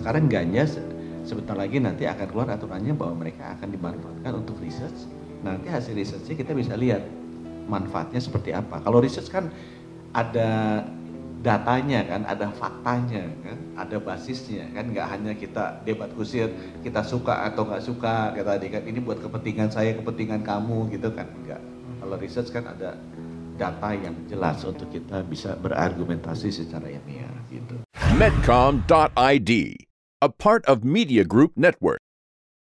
sekarang ganja sebentar lagi nanti akan keluar aturannya bahwa mereka akan dimanfaatkan untuk research. Nanti hasil researchnya kita bisa lihat manfaatnya seperti apa. Kalau research kan ada datanya kan, ada faktanya kan, ada basisnya kan, nggak hanya kita debat kusir, kita suka atau nggak suka, kayak tadi kan ini buat kepentingan saya, kepentingan kamu gitu kan, enggak. Kalau research kan ada data yang jelas untuk kita bisa berargumentasi secara ilmiah gitu. Medcom.id, a part of Media Group Network.